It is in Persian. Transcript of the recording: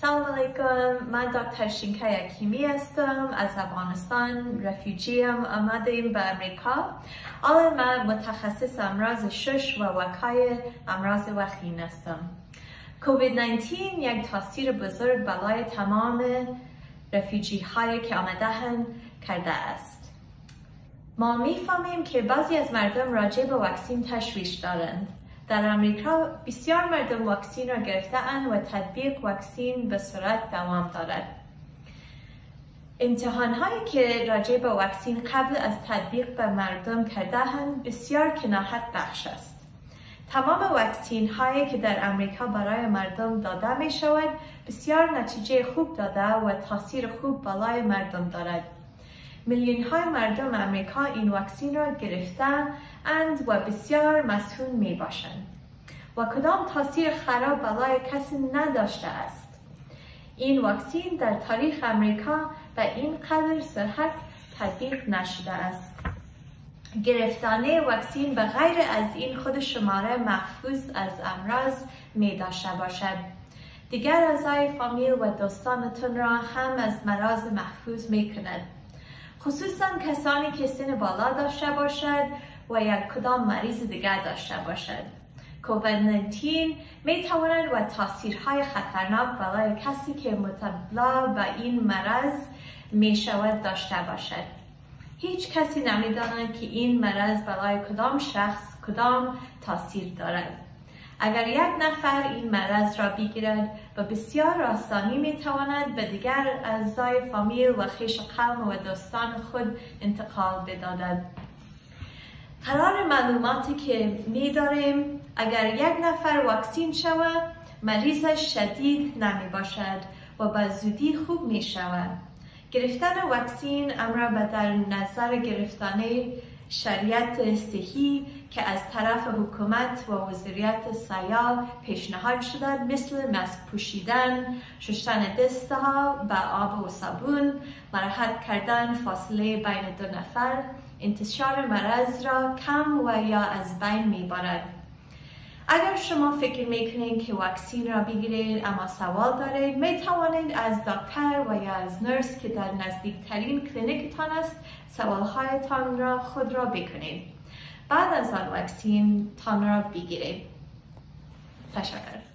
سلام علیکم، من دکتر شینکا یکیمی هستم از افغانستان. رفیوجیم آمدیم به امریکا. الان من متخصص امراض شش و وقایع امراض وخیم هستم. کووید 19 یک تاثیر بزرگ بالای تمام رفیوجی هایی که آمده‌اند کرده است. ما می‌فهمیم که بعضی از مردم راجع به واکسن تشویش دارند. در امریکا بسیار مردم واکسن را گرفته‌اند و تطبیق واکسن به سرعت دوام دارد. امتحان‌هایی که راجع به واکسن قبل از تطبیق به مردم کرده‌اند بسیار کناحت بخش است. تمام واکسن هایی که در امریکا برای مردم داده می شود بسیار نتیجه خوب داده و تاثیر خوب بالای مردم دارد. میلیون های مردم امریکا این واکسن را گرفته‌اند و بسیار مسئول می باشند و کدام تاثیر خراب بالای کسی نداشته است. این واکسن در تاریخ امریکا به این قدر صحت تطبیق نشده است. گرفتن واکسن به غیر از این خود شماره محفوظ از امراض می داشته باشد. دیگر اعضای فامیل و دوستانتون را هم از مرض محفوظ می کند. خصوصا کسانی که سن بالا داشته باشد و یک کدام مریض دیگر داشته باشد. کووید 19 می تواند و تاثیرهای خطرناک برای کسی که مبتلا به این مرض می شود داشته باشد. هیچ کسی نمی‌داند که این مرض برای کدام شخص کدام تاثیر دارد. اگر یک نفر این مرض را بگیرد و بسیار آسانی می‌تواند به دیگر اعضای فامیل و خویش قوم و دوستان خود انتقال بدهد. قرار معلوماتی که می‌داریم اگر یک نفر واکسن شود مریضش شدید نمی باشد و به زودی خوب می شود. گرفتن واکسن امر به در نظر گرفتن شریعت صحی که از طرف حکومت و وزارت صحت پیشنهاد شده مثل ماسک پوشیدن، شستن دستها با آب و صابون، مراحت کردن فاصله بین دو نفر، انتشار مرض را کم و یا از بین میبرد. اگر شما فکر میکنید که واکسن را بگیرید اما سوال دارید می توانید از دکتر و یا از نرس که در نزدیکترین کلینیکتان است سوالهایتان را خود را بکنید. بعد از آن واکسن تان را بگیرید. تشکر.